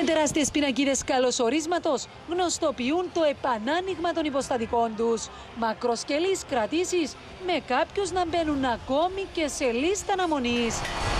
Τεράστιες πινακίδες καλωσορίσματος γνωστοποιούν το επανάνοιγμα των υποστατικών τους. Μακροσκελείς κρατήσεις με κάποιους να μπαίνουν ακόμη και σε λίστα αναμονής.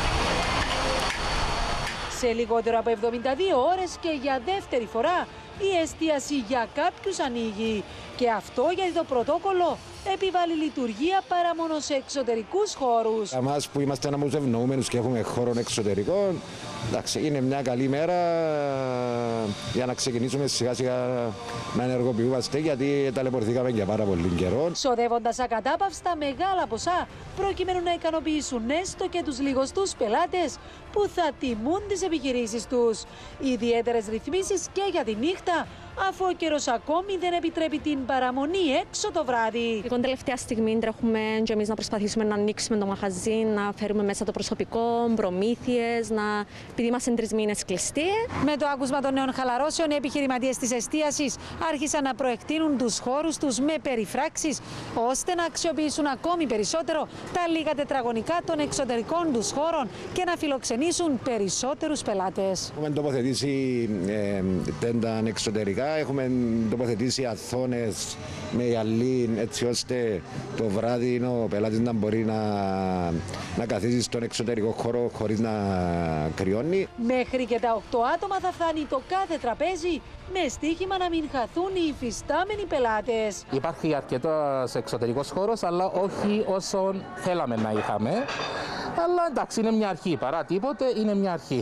Σε λιγότερο από 72 ώρες και για δεύτερη φορά η εστίαση για κάποιους ανοίγει. Και αυτό γιατί το πρωτόκολλο επιβάλλει λειτουργία παρά μόνο σε εξωτερικούς χώρους. Για εμάς που είμαστε αναμουζευνοούμενους και έχουμε χώρο εξωτερικό, εντάξει, είναι μια καλή μέρα για να ξεκινήσουμε σιγά σιγά να ενεργοποιούμαστε, γιατί ταλαιπωρηθήκαμε για πάρα πολύ καιρό. Ξοδεύοντας ακατάπαυστα μεγάλα ποσά προκειμένου να ικανοποιήσουν έστω και τους λιγοστούς πελάτες που θα τιμούν τις επιχειρήσεις τους. Ιδιαίτερες ρυθμίσεις και για τη νύχτα, αφού ο καιρός ακόμη δεν επιτρέπει την παραμονή έξω το βράδυ. Την τελευταία στιγμή τρέχουμε και εμείς να προσπαθήσουμε να ανοίξουμε το μαγαζί, να φέρουμε μέσα το προσωπικό, προμήθειες, επειδή είμαστε 3 μήνες κλειστοί. Με το άκουσμα των νέων χαλαρώσεων, οι επιχειρηματίες της εστίασης άρχισαν να προεκτείνουν τους χώρους τους με περιφράξεις, ώστε να αξιοποιήσουν ακόμη περισσότερο τα λίγα τετραγωνικά των εξωτερικών τους χώρων και να φιλοξενήσουν περισσότερους πελάτες. Έχουμε τοποθετήσει τέντα εξωτερικά, έχουμε τοποθετήσει αθώνες με γυαλί, έτσι ώστε το βράδυ ο πελάτης να μπορεί να καθίσει στον εξωτερικό χώρο χωρίς να κρυώνει. Μέχρι και τα 8 άτομα θα φτάνει το κάθε τραπέζι, με στοίχημα να μην χαθούν οι υφιστάμενοι πελάτες. Υπάρχει αρκετός εξωτερικός χώρος, αλλά όχι όσο θέλαμε να είχαμε. Αλλά εντάξει, είναι μια αρχή. Παρά τίποτε, είναι μια αρχή.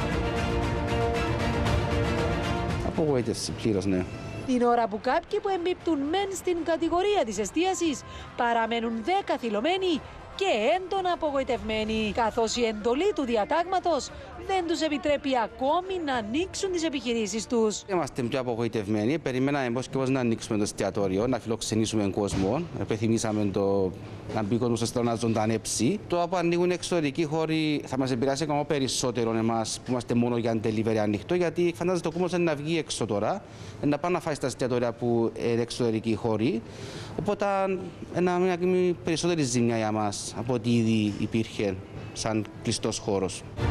Απογοήτευση πλήρως, ναι. Την ώρα που κάποιοι που εμπίπτουν μεν στην κατηγορία της εστίασης παραμένουν 10 θυλωμένοι και έντονα απογοητευμένοι, καθώς η εντολή του διατάγματος δεν τους επιτρέπει ακόμη να ανοίξουν τις επιχειρήσεις τους. Είμαστε πιο απογοητευμένοι. Περιμέναμε πώς και πώς να ανοίξουμε το εστιατόριο, να φιλοξενήσουμε κόσμο. Επιθυμήσαμε να μπει κόσμο στο να ζωντανέψει. Το που ανοίγουν εξωτερικοί χώροι θα μας επηρεάσει ακόμα περισσότερο εμάς που είμαστε μόνο για delivery ανοιχτό, γιατί φαντάζεται το κόσμο να βγει έξω τώρα, να πάει να φάει στα εστιατόρια που είναι εξωτερικοί χώροι. Οπότε να μην περισσότερη ζημιά για μας από ό,τι ήδη υπήρχε σαν κλειστός χώρος.